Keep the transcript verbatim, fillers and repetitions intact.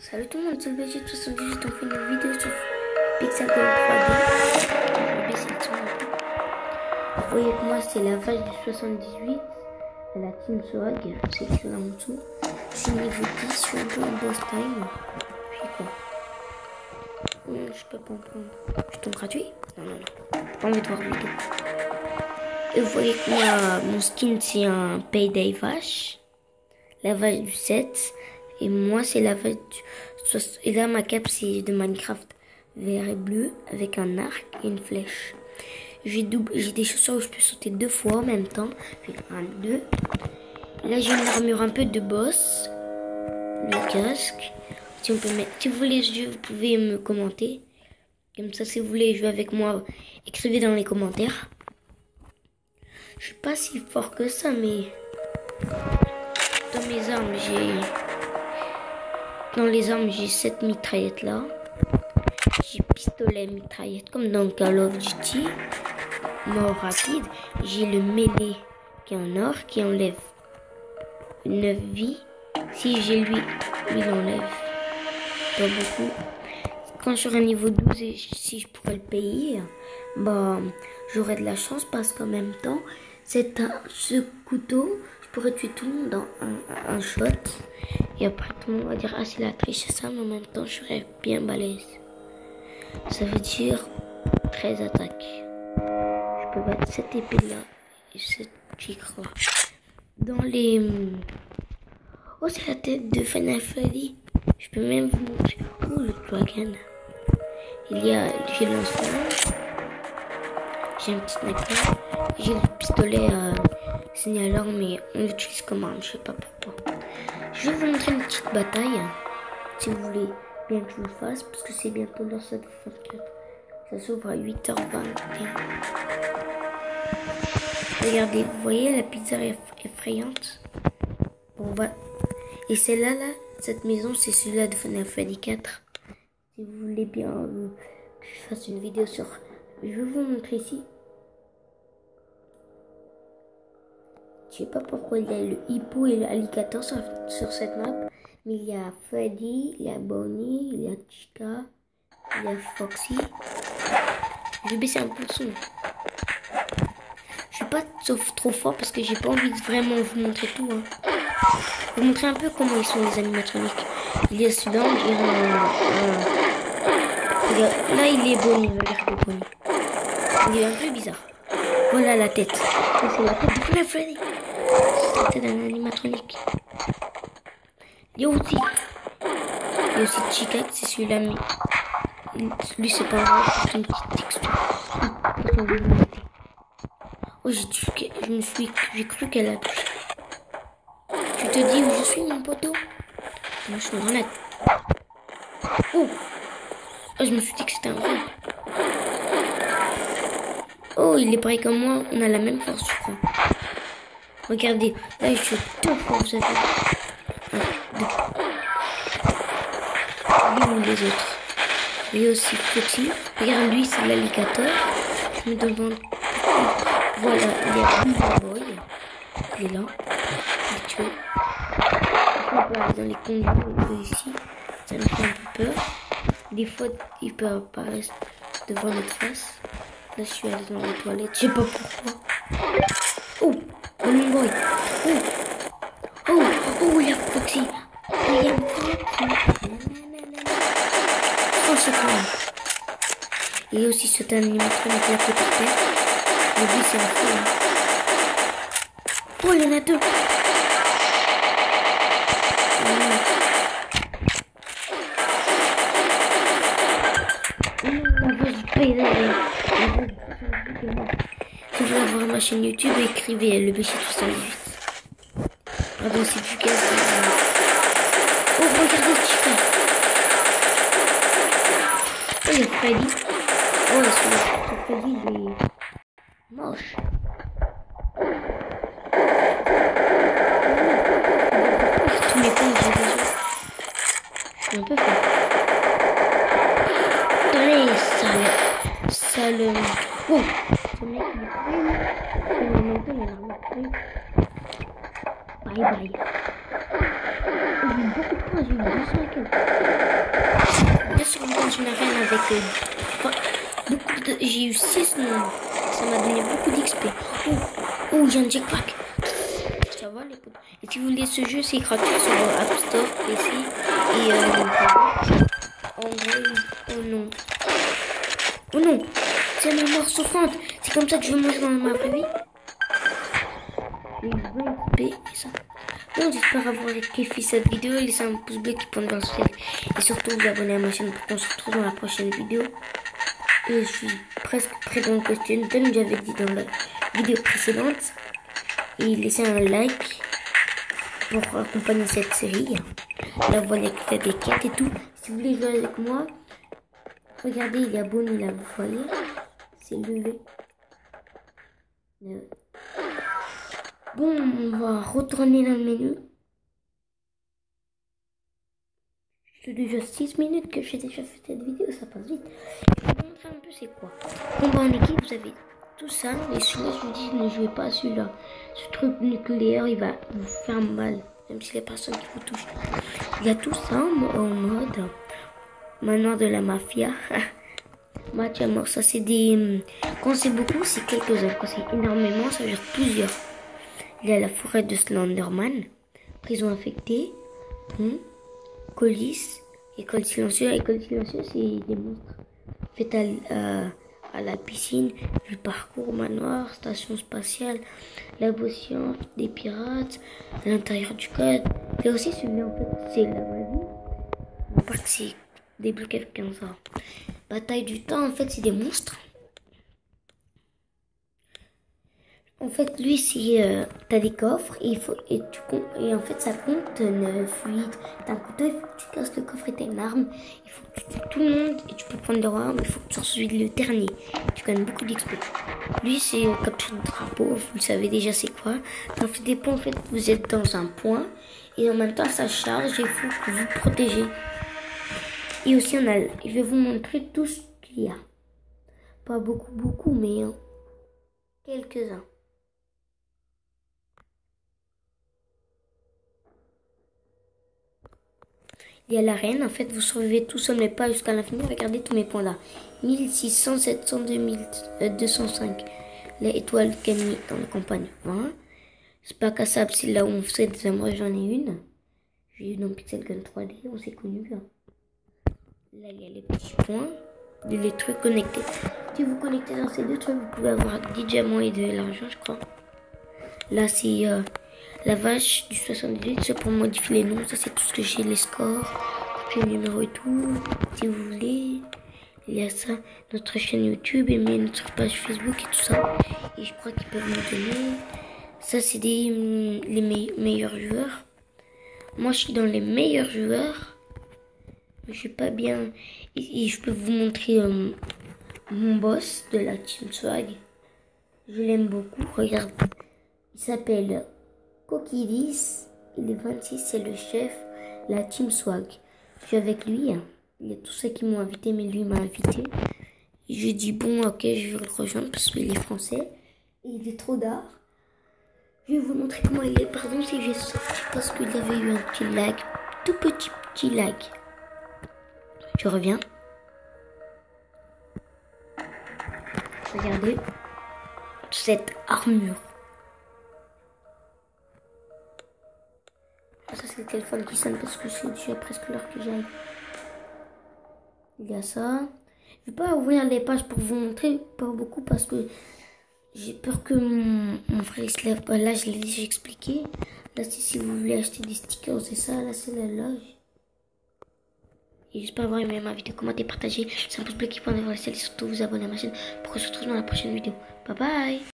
Salut tout le monde, c'est le B G soixante-dix-huit, on fait une vidéo sur Pixel trois D. Vous voyez que moi c'est la vache du soixante-dix-huit, et la Team Swag, c'est écrit là en dessous. Je suis niveau dix, je suis un peu en boss time. Puis quoi euh, Je peux pas en prendre. Je tombe gratuit Non, non, non. J'ai pas envie de voir la vidéo. Et vous voyez que moi, mon skin c'est un Payday vache. La vache du sept. Et moi, c'est la vache du... Et là, ma cape, c'est de Minecraft. Vert et bleu, avec un arc et une flèche. J'ai double... j'ai des chaussures où je peux sauter deux fois en même temps. un, deux. Là, j'ai une armure un peu de boss. Le casque. Si, on peut mettre... si vous voulez jouer, vous pouvez me commenter. Comme ça, si vous voulez jouer avec moi, écrivez dans les commentaires. Je suis pas si fort que ça, mais... Dans mes armes, j'ai... Dans les armes, j'ai cette mitraillette là. J'ai pistolet mitraillette comme dans Call of Duty. Mort rapide. J'ai le mêlée qui est en or qui enlève neuf vies. Si j'ai lui, lui il enlève pas beaucoup. Quand je serai niveau douze et si je pourrais le payer, bah j'aurai de la chance parce qu'en même temps, c'est un, ce couteau, je pourrais tuer tout le monde dans un, un shot. Et après tout le monde va dire ah c'est la triche c'est ça, mais en même temps je serais bien balèze. Ça veut dire treize attaques. Je peux battre cette épée là et cette tigre là. Dans les... Oh c'est la tête de Final Freddy. Je peux même vous montrer. Oh le dragon. Il y a... J'ai le lance-flamme. J'ai un petit sniper. J'ai le pistolet euh, signaleur mais on l'utilise comme arme, je sais pas pourquoi. Je vais vous montrer une petite bataille, si vous voulez bien que je le fasse, parce que c'est bientôt l'heure sept vingt-quatre. Ça s'ouvre à huit heures vingt et un. Regardez, vous voyez la pizza effrayante. On va... Et celle-là, là, cette maison, c'est celui-là de Final Freddy quatre. Si vous voulez bien euh, que je fasse une vidéo sur... Je vais vous montrer ici. Je sais pas pourquoi il y a le hippo et l'alligator sur, sur cette map, mais il y a Freddy, il y a Bonnie, il y a Chica, il y a Foxy. Je vais baisser un peu le son. Je suis pas trop fort parce que j'ai pas envie de vraiment vous montrer tout. Hein. Je vais vous montrer un peu comment ils sont les animatroniques. Il y a celui-là, on dirait un, un... Là il est Bonnie, regardez Bonnie. Il est un peu bizarre. Voilà la tête. Ça c'est la tête de Final Freddy. C'est un animatronique. Il y a aussi, il y a aussi Chica, c'est celui-là, mais lui c'est pas vrai, c'est une petite texture. Oh j'ai tué, je me suis, j'ai cru qu'elle a touché. Tu te dis où je suis mon poteau? Moi je suis en grenade. Oh, oh je me suis dit que c'était un vrai. Oh il est pareil comme moi, on a la même force je crois. Regardez, là je suis tout fort, vous savez. Un, deux. Lui ou les autres. Il y a aussi petit. Regarde, lui c'est l'alligator. Je me demande. Voilà, il y a Boomer Boy. Il est là. Il est tué. Dans les conduits ici, ça me fait un peu peur. Des fois, il peut apparaître devant notre face. Là, je suis allée dans les toilettes. Je sais pas pourquoi. Oh! Boomer Boy. Oh, oh, oh, il y a Foxy. Oh, il y a Foxy. Oh, c'est cool. Il y a aussi cet animatronique là qui est par terre. Et lui, c'est un fou. Hein. Oh, il y en a deux. La voix du paysage. Si vous voulez avoir ma chaîne YouTube, écrivez le B G soixante-dix-huit. Pardon, c'est du gaz. Oh, regardez Chica. Oh, il y a Freddy. Oh, ce Freddy, il est moche. Tous mes points, j'ai besoin. Je suis un peu fort. Allez, sale. Sale. Oh, ce mec, il est cool. Il est maintenant, il a l'armure. Bye bye. eu beaucoup de points, j'ai eu deux cents et quelques. Bien sûr, quand je n'arène avec euh, enfin, beaucoup de... J'ai eu six nombres. Ça m'a donné beaucoup d'X P. Oh, oh j'ai un jetpack. Ça va les potes. Et si vous voulez ce jeu, c'est gratuit sur App Store, P C. Et euh, en vrai, oh non. Oh non, c'est ma mort souffrante. C'est comme ça que je veux manger dans ma vraie vie. Et vingt P, ça. Bon, j'espère avoir kiffé cette vidéo. Laissez un pouce bleu qui pointe vers le ciel. Et surtout, vous abonnez à ma chaîne pour qu'on se retrouve dans la prochaine vidéo. Et je suis presque prêt dans le costume, comme j'avais dit dans la vidéo précédente. Et laissez un like pour accompagner cette série. Là, vous voyez qu'il y a des quêtes et tout. Si vous voulez jouer avec moi, regardez, il y a Bonnie là, vous voyez. C'est levé. Bon, on va retourner dans le menu. C'est déjà six minutes que j'ai déjà fait cette vidéo, ça passe vite. Je vais vous montrer un peu c'est quoi. Combat en équipe, vous avez tout ça. Et celui-là, je vous dis, ne jouez pas à celui-là. Ce truc nucléaire, il va vous faire mal. Même si les personnes qui vous touchent. Il y a tout ça en mode manoir de la mafia. Mafia mort, ça c'est des... Quand c'est beaucoup, c'est quelques-uns. Quand c'est énormément, ça veut dire plusieurs. Il y a la forêt de Slenderman, prison infectée, pont, colis, école silencieuse. École silencieuse, c'est des monstres. Faites à, à, à la piscine, le parcours manoir, station spatiale, laboscience, des pirates, à l'intérieur du code. Et aussi celui-là, en fait, c'est la vraie vie. On part que c'est débloqué avec comme ça. Bataille du temps, en fait, c'est des monstres. En fait, lui, c'est euh, t'as des coffres et, il faut, et, tu, et en fait, ça compte neuf, huit. T'as un couteau, il faut que tu casses le coffre et t'as une arme. Il faut que tu tues tout le monde et tu peux prendre leur arme. Il faut que tu en celui le dernier. Tu gagnes beaucoup d'X P. Lui, c'est euh, capture de drapeau. Vous le savez déjà, c'est quoi. Ça fait des points, en fait, vous êtes dans un point et en même temps, ça charge et il faut que vous protégez. Et aussi, on a, je vais vous montrer tout ce qu'il y a. Pas beaucoup, beaucoup, mais euh, quelques-uns. Il y a l'arène, en fait, vous survivez tout seul, mais pas jusqu'à l'infini. Regardez tous mes points là. mille six cents, sept cents, deux mille deux cent cinq. Les étoiles gagnées dans la campagne, vingt. C'est pas cassable, c'est là où on fait des amours, j'en ai une. J'ai eu dans Pixel Gun trois D, on s'est connus là. Là, il y a les petits points, les trucs connectés. Si vous connectez dans ces deux trucs, vous pouvez avoir dix diamants et de l'argent, je crois. Là, c'est... Euh, la vache du soixante-dix-huit, c'est pour modifier les noms. Ça, c'est tout ce que j'ai, les scores, puis les numéros et tout. Si vous voulez, il y a ça, notre chaîne YouTube et notre page Facebook et tout ça. Et je crois qu'ils peuvent nous donner. Ça, c'est des les me meilleurs joueurs. Moi, je suis dans les meilleurs joueurs. Je suis pas bien. Et, et je peux vous montrer euh, mon boss de la Team Swag. Je l'aime beaucoup. Regarde, il s'appelle Coquidis, il est vingt-six, c'est le chef, la Team Swag. Je suis avec lui, hein. Il y a tous ceux qui m'ont invité, mais lui m'a invité. Et je dis bon, ok, je vais le rejoindre parce qu'il est français. Et il est trop tard. Je vais vous montrer comment il est. Pardon si j'ai sorti parce qu'il y avait eu un petit lag, tout petit petit lag. Je reviens. Regardez cette armure. Ça, c'est le téléphone qui sonne parce que c'est déjà presque l'heure que j'aille. Il y a ça. Je vais pas ouvrir les pages pour vous montrer, pas beaucoup, parce que j'ai peur que mon, mon frère se lève pas. Là, je l'ai déjà expliqué. Là, c'est si vous voulez acheter des stickers, c'est ça. Là, c'est la loge. Et j'espère avoir aimé ma vidéo. Commentez, partagez. C'est un pouce bleu qui peut en avoir la selle et surtout vous abonner à ma chaîne pour qu'on se retrouve dans la prochaine vidéo. Bye bye.